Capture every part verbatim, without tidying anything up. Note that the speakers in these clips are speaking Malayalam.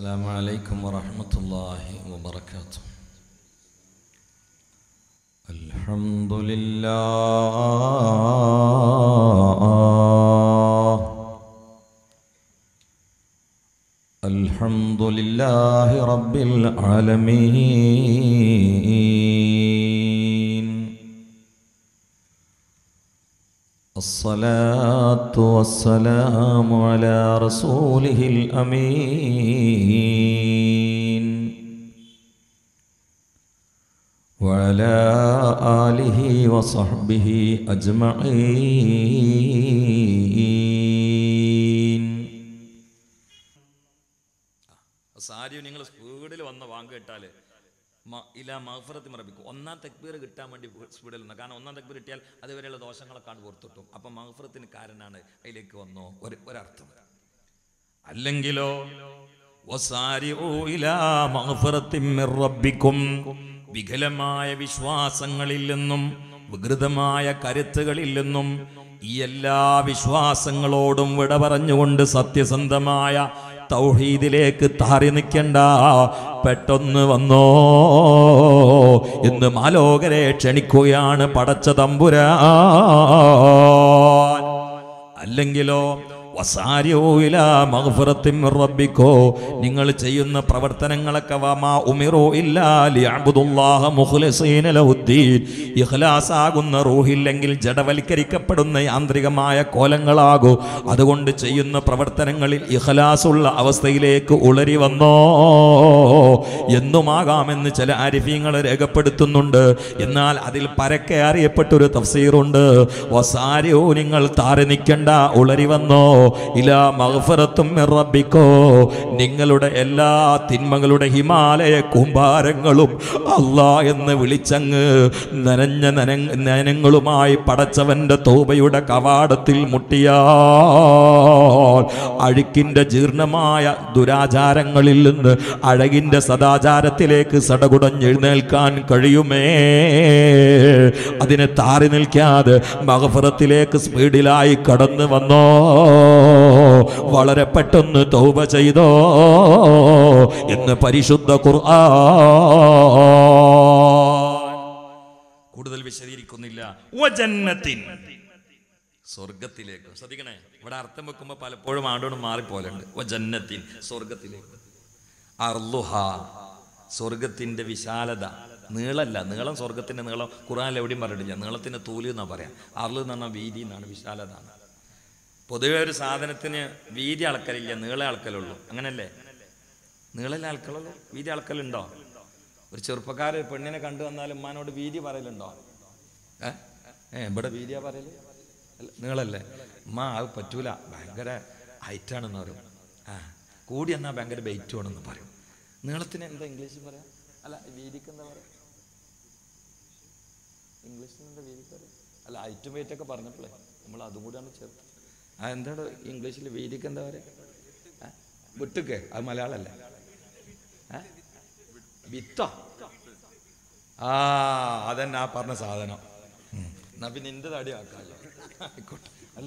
السلام عليكم ورحمة الله وبركاته. الحمد لله الحمد لله رب العالمين. الصلاة والسلام على رسوله الأمين وعلى آله وصحبه أجمعين. സാരി നിങ്ങൾ സ്പീഡിൽ വന്ന് വാങ്ങ് കേട്ടാൽ ഇല മഗ്ഫിറത്തി മറബിക്കും ഒന്നാം തക്ബീർ കിട്ടാൻ വേണ്ടി സ്പീഡിൽ വന്നു. കാരണം ഒന്നാം തക്ബീർ കിട്ടിയാൽ അതുവരെയുള്ള ദോഷങ്ങളൊക്കെ ആണ് പുറത്തിട്ടും. അപ്പം മഗ്ഫിറത്തിന് കാരനാണ് അതിലേക്ക് വന്നോ ഒരു ഒരർത്ഥം. അല്ലെങ്കിലോ വസാരിഉ ഇലാ മഗ്ഫിറത്തിൻ മിർ റബ്ബിക്കും, വികലമായ വിശ്വാസങ്ങളിൽ നിന്നും വികൃതമായ കരുത്തുകളിൽ നിന്നും ഈ എല്ലാ വിശ്വാസങ്ങളോടും വിട പറഞ്ഞുകൊണ്ട് സത്യസന്ധമായ തൗഹീദിലേക്ക് താറി നിൽക്കണ്ട, പെട്ടെന്ന് വന്നോ എന്ന് മാലോകരെ ക്ഷണിക്കുകയാണ് പടച്ച തമ്പുരാൻ. അല്ലെങ്കിലോ വസാരിഉ ഇലാ മഗ്ഫിറത്തിൻ മിർ റബ്ബിക്കോ, നിങ്ങൾ ചെയ്യുന്ന പ്രവർത്തനങ്ങളൊക്കെ വമാ ഉമിറു ഇല്ലാ ലിയഅബ്ദുല്ലാഹ മുഖ്ലിസീന ലഹുദ്ദീൻ, ഇഖ്ലാസാകുന്ന റൂഹില്ലെങ്കിൽ ജഡവൽക്കരിക്കപ്പെടുന്ന യാന്ത്രികമായ കോലങ്ങളാകൂ. അതുകൊണ്ട് ചെയ്യുന്ന പ്രവർത്തനങ്ങളിൽ ഇഖ്ലാസുള്ള അവസ്ഥയിലേക്ക് ഉളരി വന്നോ എന്നുമാകാമെന്ന് ചില ആരിഫീങ്ങൾ രേഖപ്പെടുത്തുന്നുണ്ട്. എന്നാൽ അതിൽ പരക്കെ അറിയപ്പെട്ടൊരു തഫ്സീറുണ്ട്. വസാരിഉ, നിങ്ങൾ താറി നിൽക്കണ്ട, ഉളരി വന്നോ ഇലാ മഗ്ഫിറത്തും മിർ റബ്ബിക്കോ, നിങ്ങളുടെ എല്ലാ തിന്മകളുടെ ഹിമാലയ കൂമ്പാരങ്ങളും അല്ലാ എന്ന് വിളിച്ചങ്ങ് നനഞ്ഞ നനങ്ങളുമായി പടച്ചവന്റെ തൗബയുടെ കവാടത്തിൽ മുട്ടിയാൽ അഴുക്കിന്റെ ജീർണമായ ദുരാചാരങ്ങളിൽ നിന്ന് അഴകിന്റെ സദാചാരത്തിലേക്ക് സടകുടഞ്ഞെഴുന്നേൽക്കാൻ കഴിയുമേ? അതിനെ താറി നിൽക്കാതെ മഗ്ഫിറത്തിലേക്ക് സ്പീഡിലായി കടന്നു വന്നോ, വളരെ പെട്ടെന്ന് തൗബ ചെയ്തോ എന്ന് പരിശുദ്ധ ഖുർആൻ. കൂടുതൽ വിശദീകരിക്കുന്നില്ല. വജന്നത്തിൻ, സ്വർഗത്തിലേക്ക്. ശ്രദ്ധിക്കണേ, ഇവിടെ അർത്ഥം വെക്കുമ്പോൾ പലപ്പോഴും ആണ്ടോട് മാറിപ്പോലുണ്ട്. വജന്നത്തിൻ, സ്വർഗത്തിലേക്ക്. അർളുഹ, സ്വർഗത്തിന്റെ വിശാലത, നീളല്ല, നീളം സ്വർഗത്തിന്റെ നീളം ഖുർആനിൽ എവിടെയും പറഞ്ഞിട്ടില്ല. നീളത്തിന്റെ തൂല് എന്നാ പറയാം. അർള് എന്ന് പറഞ്ഞാൽ വീതി എന്നാണ്, വിശാലത ആണ്. പൊതുവെ ഒരു സാധനത്തിന് വീതി അളക്കലില്ല, നീളെ അളക്കലുള്ളൂ. അങ്ങനല്ലേ? നീളലെ അളക്കലുള്ളൂ, വീതി അളക്കലുണ്ടോ? ഒരു ചെറുപ്പക്കാർ പെണ്ണിനെ കണ്ടു വന്നാൽ ഉമ്മാനോട് വീതി പറയലുണ്ടോ? ഏ ഏ ഇവിടെ വീതിയാ പറയല്, നീളല്ലേ? ഉമ്മ അത് പറ്റൂല, ഭയങ്കര ഹൈറ്റാണെന്ന് പറയും. ആ കൂടി എന്നാ ഭയങ്കര വെയിറ്റ് ആണെന്ന് പറയും. നീളത്തിന് എന്താ ഇംഗ്ലീഷിൽ പറയാം? അല്ല, വീതിക്ക് എന്താ പറയാ? ഇംഗ്ലീഷിൽ എന്താ വീതിക്ക് പറയാം? അല്ല, ഹൈറ്റും വെയിറ്റ് ഒക്കെ പറഞ്ഞപ്പോഴേ നമ്മൾ അതും കൂടിയാണ് ചേർത്ത്. ആ എന്താണ് ഇംഗ്ലീഷിൽ വീതിക്ക് എന്താ പറയുക? വിട്ടുക്ക്, അത് മലയാളമല്ലേ? വിത്തോ? ആ അതെന്നെ ആ പറഞ്ഞ സാധനം. എന്നാ പിന്നെ നിന്റെ തടി ആക്കാമല്ലോ. ആയിക്കോട്ടെ. അല്ല,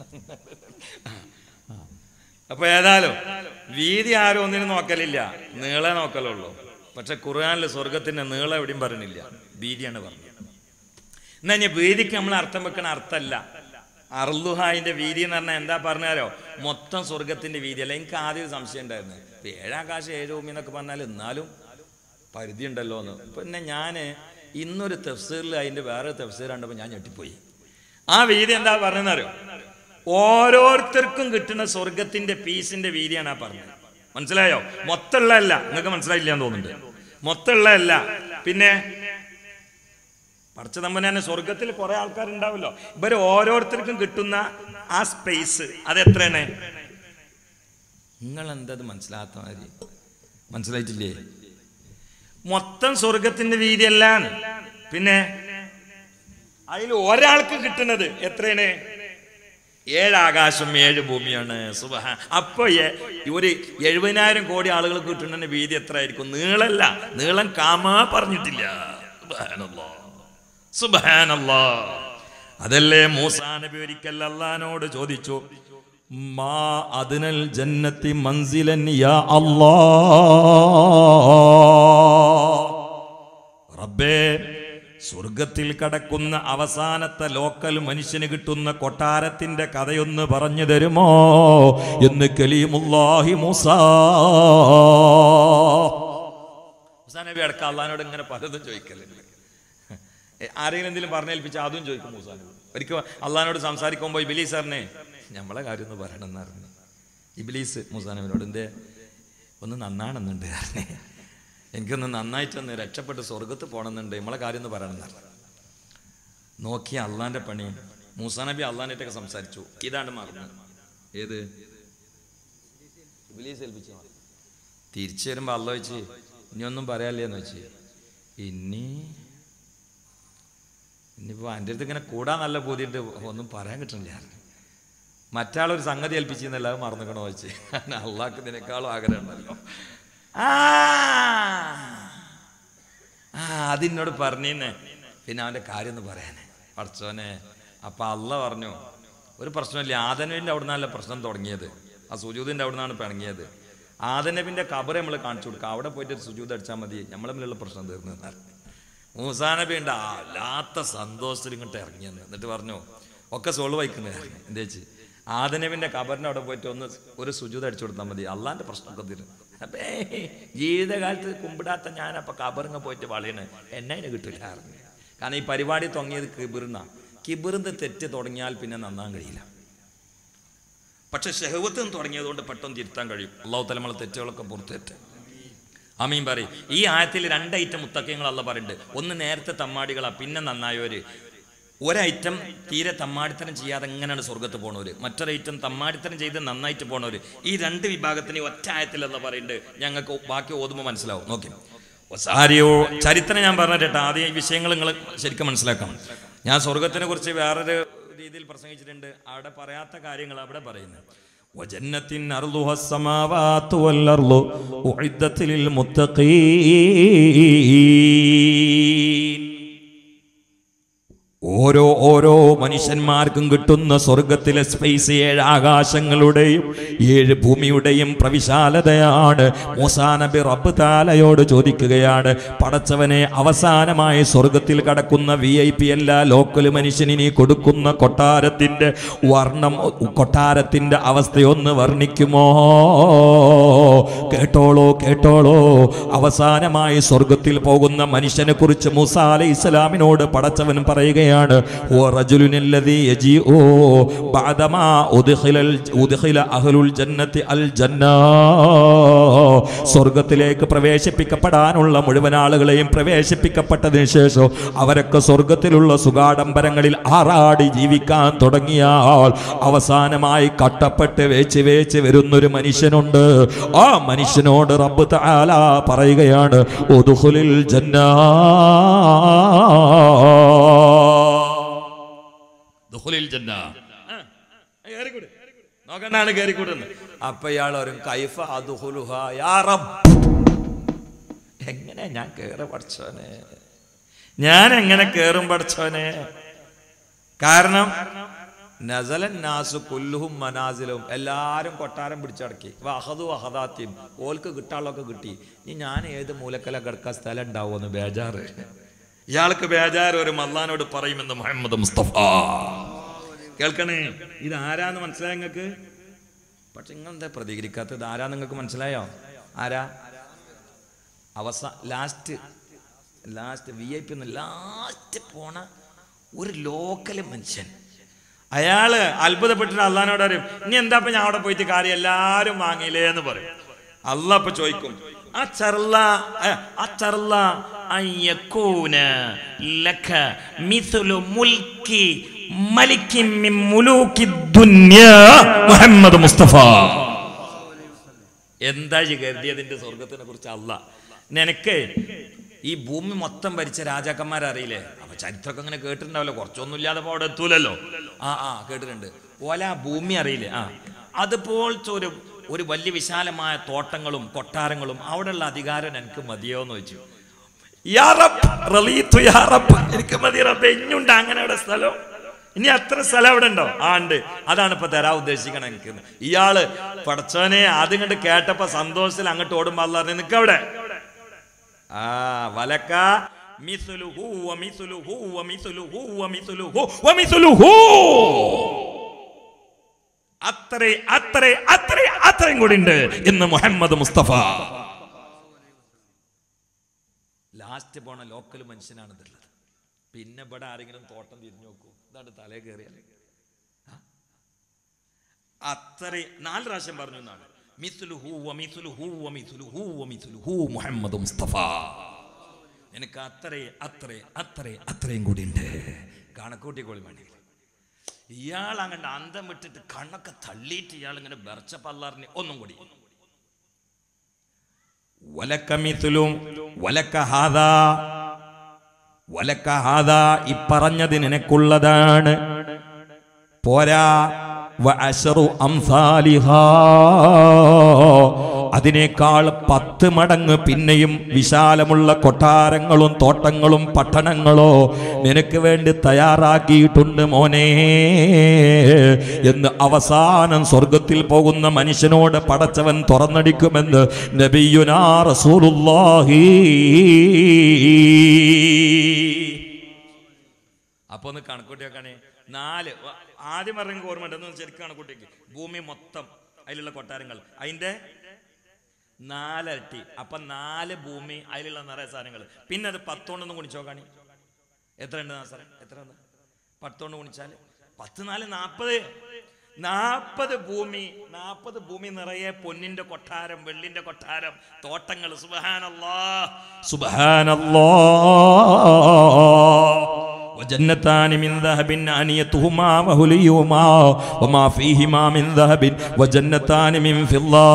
അപ്പൊ ഏതായാലും വീതി ആരും ഒന്നിനും നോക്കലില്ല, നീളെ നോക്കലുള്ളൂ. പക്ഷെ ഖുർആനിൽ സ്വർഗത്തിന്റെ നീളം എവിടെയും പറയണില്ല, വീതിയാണ് പറഞ്ഞത്. എന്നാ ഇനി വീതിക്ക് നമ്മൾ അർത്ഥം വെക്കണ അർത്ഥമല്ല. അർളുഹായിന്റെ വീതി എന്ന് പറഞ്ഞാൽ എന്താ പറഞ്ഞാലോ, മൊത്തം സ്വർഗത്തിന്റെ വീതി അല്ല. എനിക്ക് ആദ്യം ഒരു സംശയം ഉണ്ടായിരുന്നു, ഇപ്പൊ ഏഴാകാശം ഏഴ് ഭൂമി എന്നൊക്കെ പറഞ്ഞാൽ എന്നാലും പരിധി ഉണ്ടല്ലോ എന്ന്. പിന്നെ ഞാൻ ഇന്നൊരു തഫ്സീറിൽ അതിന്റെ വേറെ തഫ്സീർ കണ്ടപ്പോൾ ഞാൻ ഞെട്ടിപ്പോയി. ആ വീതി എന്താ പറഞ്ഞെന്നറിയോ? ഓരോരുത്തർക്കും കിട്ടുന്ന സ്വർഗത്തിന്റെ പീസിന്റെ വീതിയാണ് ആ പറഞ്ഞത്. മനസ്സിലായോ? മൊത്തമുള്ളതല്ല. നിങ്ങൾക്ക് മനസ്സിലായില്ല എന്ന് തോന്നുന്നുണ്ട്. മൊത്തമുള്ളതല്ല. പിന്നെ പടച്ച തമ്പുരാൻ തന്നെ സ്വർഗത്തിൽ കുറെ ആൾക്കാരുണ്ടാവല്ലോ, ഇവര് ഓരോരുത്തർക്കും കിട്ടുന്ന ആ സ്പേസ് അതെത്രയാണ്? നിങ്ങൾ എന്തത് മനസ്സിലാത്ത മാതിരി മനസ്സിലായിട്ടില്ലേ? മൊത്തം സ്വർഗത്തിന്റെ വീതി അല്ലാണ്. പിന്നെ അതിൽ ഒരാൾക്ക് കിട്ടുന്നത് എത്രയാണ്? ഏഴാകാശം ഏഴ് ഭൂമിയാണ്. സുബ്ഹാൻ. അപ്പൊ ഒരു എഴുപതിനായിരം കോടി ആളുകൾക്ക് കിട്ടുന്ന വീതി എത്ര ആയിരിക്കും? നീളല്ല, നീളം കാമാ പറഞ്ഞിട്ടില്ല. സുബ്ഹാനല്ലാഹ്, സുബ്ഹാനല്ലാഹ്. അതല്ലേ മൂസാ നബി ഒരിക്കൽ അല്ലാഹുവിനോട് ചോദിച്ചു, മാ അദ്നൽ ജന്നത്തി മൻസിലൻ യാ അല്ലാഹ്. റബ്ബേ, സ്വർഗത്തിൽ കടക്കുന്ന അവസാനത്തെ ലോക്കൽ മനുഷ്യന് കിട്ടുന്ന കൊട്ടാരത്തിന്റെ കഥയൊന്ന് പറഞ്ഞു തരുമോ എന്ന് കലീമുല്ലാഹി മൂസാ. മൂസാ നബി അടക്കം അള്ളാഹിനോട് ഇങ്ങനെ പലതും ചോദിക്കലുണ്ട്. ആരെങ്കിലും എന്തെങ്കിലും പറഞ്ഞേൽപ്പിച്ചാൽ അതും ചോദിക്കും മൂസാ നബി. ഒരിക്കൽ അള്ളാഹിനോട് സംസാരിക്കുമ്പോൾ ഇബ്ലീസ് പറഞ്ഞേ നമ്മളെ കാര്യം ഒന്ന് പറയണമെന്ന് പറഞ്ഞു. ഇബ്ലീസ് മൂസാ നബിനോട് എന്തേ ഒന്ന് നന്നാണെന്നുണ്ട് പറഞ്ഞേ, എനിക്കൊന്ന് നന്നായിട്ടൊന്ന് രക്ഷപ്പെട്ട് സ്വർഗത്ത് പോകണമെന്നുണ്ട്, നമ്മളെ കാര്യം ഒന്ന് പറയണമെന്ന് നോക്കിയ അള്ളാന്റെ പണി. മൂസാ നബി അള്ളാനായിട്ടൊക്കെ സംസാരിച്ചു. ഇതാണ് മറന്നു. ഏത് ഇബ്ലീസ് ഏൽപ്പിച്ചു. തിരിച്ചു വരുമ്പോ അള്ള വെച്ച് ഇനി ഒന്നും പറയാല്ലേന്ന് വെച്ച്, ഇനി ഇനിയിപ്പോ എൻ്റെ അടുത്ത് ഇങ്ങനെ കൂടാൻ നല്ല ബോധ്യമുണ്ട്, ഒന്നും പറയാൻ കിട്ടണില്ല. മറ്റാളൊരു സംഗതി ഏൽപ്പിച്ചെന്നല്ല അത് മറന്നുക്കണോ വെച്ച്. അള്ളാഹ്ക്ക് ഇതിനേക്കാളും ആഗ്രഹം ഉണ്ടല്ലോ. ആ ആ അതിനോട് പറഞ്ഞേ പിന്നെ അവൻ്റെ കാര്യം ഒന്ന് പറയാനേ പഠിച്ചോനെ. അപ്പൊ അള്ള പറഞ്ഞു ഒരു പ്രശ്നമില്ല, ആദനബിൻ്റെ അവിടെ നിന്നല്ല പ്രശ്നം തുടങ്ങിയത്, ആ സുജൂദിൻ്റെ അവിടെ നിന്നാണ് പിണങ്ങിയത്. ആദനബിൻ്റെ ഖബർ നമ്മൾ കാണിച്ചു കൊടുക്കുക, അവിടെ പോയിട്ട് ഒരു സുജൂദ് അടിച്ചാൽ മതി, നമ്മളെ തമ്മിലുള്ള പ്രശ്നം തീർന്നു എന്നാണ്. മൂസാ നബി ഉണ്ട് അല്ലാത്ത സന്തോഷത്തിൽ ഇങ്ങോട്ട് ഇറങ്ങിയെന്ന്. എന്നിട്ട് പറഞ്ഞു ഒക്കെ സോൾവ് ആയിക്കുന്നത്. എന്താ വെച്ച് ആദനബിൻ്റെ ഖബറിൻ്റെ അവിടെ പോയിട്ട് ഒന്ന് ഒരു സുജൂദ് അടിച്ചു കൊടുത്താൽ മതി, അള്ളാൻ്റെ പ്രശ്നമൊക്കെ തീരും. അപ്പേ ജീവിതകാലത്ത് കുമ്പിടാത്ത ഞാനപ്പോൾ ഖബറിങ്ങ പോയിട്ട് വളയണ്, എന്നെ അതിന് കിട്ടില്ല അറിഞ്ഞു. കാരണം ഈ പരിപാടി തുടങ്ങിയത് കിബിറിന. കിബിറിന്ന് തെറ്റ് തുടങ്ങിയാൽ പിന്നെ നന്നാൻ കഴിയില്ല. പക്ഷെ ഷഹവത്ത് തുടങ്ങിയതുകൊണ്ട് പെട്ടെന്ന് തിരുത്താൻ കഴിയും. അള്ളാഹു തആല നമ്മളെ തെറ്റുകളൊക്കെ പുറത്തേറ്റ് ആമീൻ പറയും. ഈ ആയത്തിൽ രണ്ട് ഐറ്റം മുത്തഖീങ്ങൾ അള്ളാഹ് പറയുന്നുണ്ട്. ഒന്ന് നേരത്തെ തമ്മാടികളാ, പിന്നെ നന്നായവര്. ഒരൈറ്റം തീരെ തമ്മാടിത്തരം ചെയ്യാതെ എങ്ങനെയാണ് സ്വർഗത്ത് പോണവര്, മറ്റൊരൈറ്റം തമ്മാടിത്തരം ചെയ്ത് നന്നായിട്ട് പോണവര്. ഈ രണ്ട് വിഭാഗത്തിന് ഒറ്റ ആയത്തിൽ അള്ളാഹ് പറയുന്നുണ്ട്. ഞങ്ങൾക്ക് ബാക്കി ഓതുമ്പോൾ മനസ്സിലാവും. നോക്കി സാരിയോ ചരിത്രം ഞാൻ പറഞ്ഞിട്ട് ആദ്യം ഈ വിഷയങ്ങൾ നിങ്ങൾ ശരിക്കും മനസ്സിലാക്കണം. ഞാൻ സ്വർഗത്തിനെ കുറിച്ച് വേറൊരു രീതിയിൽ പ്രസംഗിച്ചിട്ടുണ്ട്, അവിടെ പറയാത്ത കാര്യങ്ങൾ അവിടെ പറയുന്നത്. വജന്നത്തിൻ അർളുഹ സ്സമാവാതു വൽ അർളു ഉഇദ്ദത് ലിൽ മുത്തഖീൻ. ഓരോ ഓരോ മനുഷ്യന്മാർക്കും കിട്ടുന്ന സ്വർഗത്തിലെ സ്പേസ് ഏഴ് ആകാശങ്ങളുടെയും ഏഴ് ഭൂമിയുടെയും പ്രവിശാലതയാണ്. മൂസാ നബി റബ്ബ് തആലയോട് ചോദിക്കുകയാണ്, പടച്ചവനെ അവസാനമായി സ്വർഗത്തിൽ കടക്കുന്ന വി ഐ പി അല്ല ലോക്കൽ മനുഷ്യനിനി കൊടുക്കുന്ന കൊട്ടാരത്തിന്റെ വർണ്ണം, കൊട്ടാരത്തിന്റെ അവസ്ഥയൊന്ന് വർണ്ണിക്കുമോ? കേട്ടോളോ കേട്ടോളോ അവസാനമായി സ്വർഗത്തിൽ പോകുന്ന മനുഷ്യനെ കുറിച്ച് മൂസാ അലൈഹിസ്സലാമിനോട് പടച്ചവൻ പറയുകയാണ്, സ്വർഗത്തിലേക്ക് പ്രവേശിപ്പിക്കപ്പെടാനുള്ള മുഴുവൻ ആളുകളെയും പ്രവേശിപ്പിക്കപ്പെട്ടതിന് ശേഷം അവരൊക്കെ സ്വർഗത്തിലുള്ള സുഖാഡംബരങ്ങളിൽ ആറാടി ജീവിക്കാൻ തുടങ്ങിയാൽ അവസാനമായി കട്ടപ്പെട്ട് വേച്ച് വേച്ച് വരുന്നൊരു മനുഷ്യനുണ്ട്. ആ മനുഷ്യനോട് റബ്ബ് തആല പറയുകയാണ്, ഉദ്ഖുലിൽ ജന്ന, നോക്കണ്ടാണ് കയറിക്കൂടുന്നത്. അപ്പൊ ഇയാൾ ഒരു കൈഫ അദ്ഖുലുഹ യാ റബ്ബ്, എങ്ങനെ ഞാൻ കേറ പഠിച്ചോനെ, ഞാൻ എങ്ങനെ കേറും പഠിച്ചോനെ? കാരണം നസലൻ നാസു കുല്ലുഹും മനാസിലും, എല്ലാരും കൊട്ടാരം പിടിച്ചടക്കി. വഹദു വഹദാത്തിയും, ഓൽക്ക് കിട്ടാളൊക്കെ കിട്ടി. ഇനി ഞാൻ ഏത് മൂലക്കല കിടക്കാൻ സ്ഥലം ഉണ്ടാവുമെന്ന് ബേജാറ്. ഇയാൾക്ക് ബേജാറ് ഒരു അല്ലാഹുവിനോട് പറയുമെന്ന് മുഹമ്മദ് മുസ്തഫ. കേൾക്കണേ, ഇത് ആരാന്ന് മനസ്സിലായ നിങ്ങൾക്ക്? പക്ഷെ നിങ്ങൾ എന്താ പ്രതികരിക്കാത്തത്? ആരാ നിങ്ങൾക്ക് മനസ്സിലായോ? ആരാ? അവസാന last last V I P ഒന്ന് ലാസ്റ്റ് പോണ ഒരു ലോക്കൽ മനുഷ്യൻ. അയാള് അത്ഭുതപ്പെട്ടിട്ട് അള്ളാഹിനോട് പറയും, ഇനി എന്താ ഇപ്പൊ ഞാൻ അവിടെ പോയിട്ട് കാര്യം, എല്ലാരും വാങ്ങിയില്ലേ എന്ന് പറയും. അള്ളാഹ് ഇപ്പൊ ചോദിക്കും, മുഹമ്മദ് മുസ്തഫ. എന്താ കരുതിയതിന്റെ സ്വർഗത്തിനെ കുറിച്ച്? അള്ളാഹ് നിനക്ക് ഈ ഭൂമി മൊത്തം ഭരിച്ച രാജാക്കന്മാരറിയില്ലേ? അപ്പൊ ചരിത്രമൊക്കെ അങ്ങനെ കേട്ടിട്ടുണ്ടാവല്ലോ, കുറച്ചൊന്നും ഇല്ലാതെ അവിടെ എത്തൂലല്ലോ. ആ ആ കേട്ടിട്ടുണ്ട്. പോലെ ആ ഭൂമി അറിയില്ലേ? ആ അതുപോലത്തെ ഒരു ഒരു വലിയ വിശാലമായ തോട്ടങ്ങളും കൊട്ടാരങ്ങളും അവിടെയുള്ള അധികാരം എനിക്ക് മതിയോ എന്ന് ചോദിച്ചു. യാ റബ്ബ് റളീതു യാ റബ്ബ്, എനിക്ക് മതി റബ്ബേ, ഇഞ്ഞുണ്ട് അങ്ങനെ ഒരു സ്ഥലം, ഇനി അത്ര സ്ഥലം അവിടെ ഉണ്ടോ? ആ ഉണ്ട്. അതാണ് ഇപ്പൊ തരാൻ ഉദ്ദേശിക്കണം എനിക്ക്. ഇയാള് പടച്ചോനെ ആദ്യം കണ്ട് കേട്ടപ്പോ സന്തോഷത്തിൽ അങ്ങോട്ട് ഓടുമ്പോ അല്ലാ പറഞ്ഞു നിക്കവിടെ. ആ വലക്ക മിസ്ലുഹു വമിസ്ലുഹു വമിസ്ലുഹു വമിസ്ലുഹു വമിസ്ലുഹു അത്രേ അത്രേ അത്രേ അത്രയും കൂടി ഉണ്ട് എന്ന് മുഹമ്മദ് മുസ്തഫ. ലാസ്റ്റ് പോണ ലോക്കൽ മനുഷ്യനാണ് ഇതുള്ളത്. പിന്നെ ഇവിടെ ആരെങ്കിലും തോട്ടം തിരിഞ്ഞു നോക്കൂ, ഇതാണ് തലേ കയറിയാലേ. അത്രേ നാല് പ്രാവശ്യം പറഞ്ഞു എന്നാണ്. മിസ്ലുഹു വമിസ്ലുഹു വമിസ്ലുഹു വമിസ്ലുഹു മുഹമ്മദ് മുസ്തഫ. എനിക്ക് അത്രേ അത്രേ അത്രേ അത്രയും കൂടി ഉണ്ട്. കണക്കൂട്ടിക്കോളി വേണ്ടി. ഇയാൾ അങ്ങനെ അന്തം വിട്ടിട്ട് കണ്ണൊക്കെ തള്ളിയിട്ട് ഇയാൾ ഇങ്ങനെ ബെർച്ച പല്ലാറിന് ഒന്നും കൂടി വലക്ക മിസ്ലും വലക്ക ഹാദാ വലക്ക ഹാദാ ഈ പറഞ്ഞത് നിനക്കുള്ളതാണ്. പോരാ വഅശറു അംസാലിഹാ അതിനേക്കാൾ പത്ത് മടങ്ങ് പിന്നെയും വിശാലമുള്ള കൊട്ടാരങ്ങളും തോട്ടങ്ങളും പട്ടണങ്ങളോ നിനക്ക് വേണ്ടി തയ്യാറാക്കിയിട്ടുണ്ട് മോനെ എന്ന് അവസാനം സ്വർഗത്തിൽ പോകുന്ന മനുഷ്യനോട് പടച്ചവൻ തുറന്നടിക്കുമെന്ന് നബിയുനാ റസൂലുള്ളാഹി. അപ്പൊ ഒന്ന് കണക്കൂട്ടി വെക്കണേ. നാല് ആദ്യം പറഞ്ഞ ഓർമ്മ ഉണ്ടെന്ന് ശരിക്കും കണക്കൂട്ടിക്ക്. ഭൂമി മൊത്തം അതിലുള്ള കൊട്ടാരങ്ങൾ അതിന്റെ നാലരട്ടി. അപ്പൊ നാല് ഭൂമി അതിലുള്ള നിറയെ സാധനങ്ങൾ. പിന്നെ അത് പത്തോണ്ടൊന്നും കുണിച്ചോക്കാണി എത്ര ഉണ്ട് സാറേ? എത്ര ഉണ്ട്? പത്തോണ്ട് കുണിച്ചാല് പത്ത് നാല് നാപ്പത് നാപ്പത് ഭൂമി. നാപ്പത് ഭൂമി നിറയെ പൊന്നിന്റെ കൊട്ടാരം, വെള്ളിന്റെ കൊട്ടാരം, തോട്ടങ്ങൾ. സുബ്ഹാനല്ലാഹ് സുബ്ഹാനല്ലാഹ്. وجنتان من ذهب آنيتهما وحليهما وما فيهما من ذهب وجنتان من فضة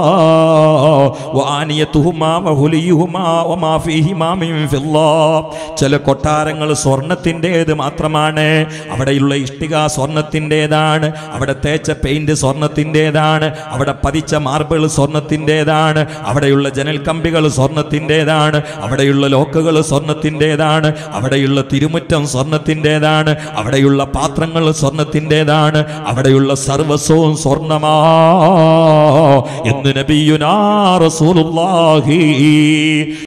وآنيتهما وحليهما وما فيهما من فضة. ചില കൊട്ടാരങ്ങൾ സ്വർണത്തിൻ്റെത് മാത്രമാണ്. അവിടെയുള്ള ഇഷ്ടിക സ്വർണത്തിൻ്റെതാണ്, അവിടെ തേച്ച പെയിന്റ് സ്വർണത്തിൻ്റെതാണ്, അവിടെ പതിച്ച മാർബിൾ സ്വർണത്തിൻ്റെതാണ്, അവിടെയുള്ള ജനൽ കമ്പികൾ സ്വർണത്തിൻ്റെതാണ്, അവിടെയുള്ള ലോക്കുകൾ സ്വർണത്തിൻ്റെതാണ്, അവിടെയുള്ള തിരുമുറ്റം സ്വർണത്തിൻ്റെതാണ്, അവിടെയുള്ള പാത്രങ്ങൾ സ്വർണത്തിൻ്റെതാണ്, അവിടെയുള്ള സർവസ്വവും സ്വർണമാ എന്ന് നബിയുനാ റസൂലുള്ളാഹി.